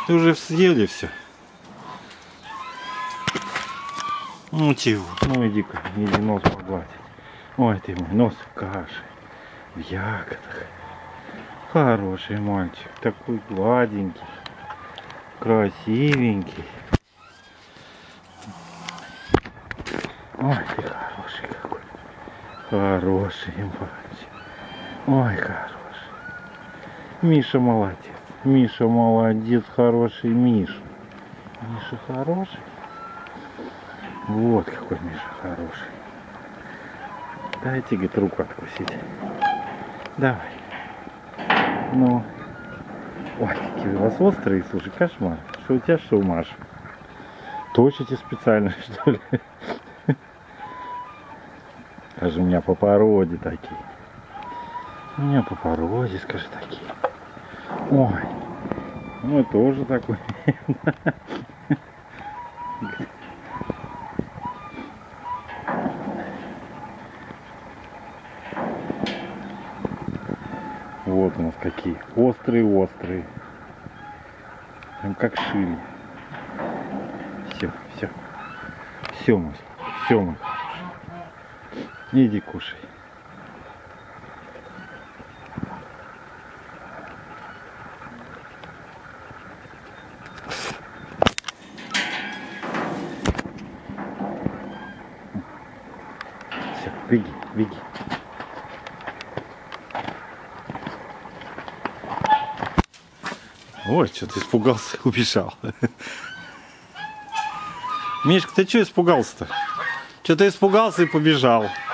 Уже съели все. Ну чего? Ну иди-ка, иди нос погладить. Ой ты мой, нос в каше, в ягодах. Хороший мальчик, такой гладенький, красивенький. Ой, ты хороший какой. Хороший мальчик. Ой, хороший. Миша молодец. Миша молодец, хороший Миша. Миша хороший. Вот какой Миша хороший. Дайте, говорит, руку откусить. Давай. Ну. Ой, какие у вас острые, слушай, кошмар. Что у тебя, что у Маши? Точите специально, что ли? Скажи, у меня по породе такие. У меня по породе, скажи, такие. Ой, ну тоже такой. Вот у нас какие острые-острые. Прям как шили. Все, мой хороший. Иди кушай. Все, беги. Ой, что ты испугался, убежал. Мишка, ты что испугался-то? Что ты испугался и побежал?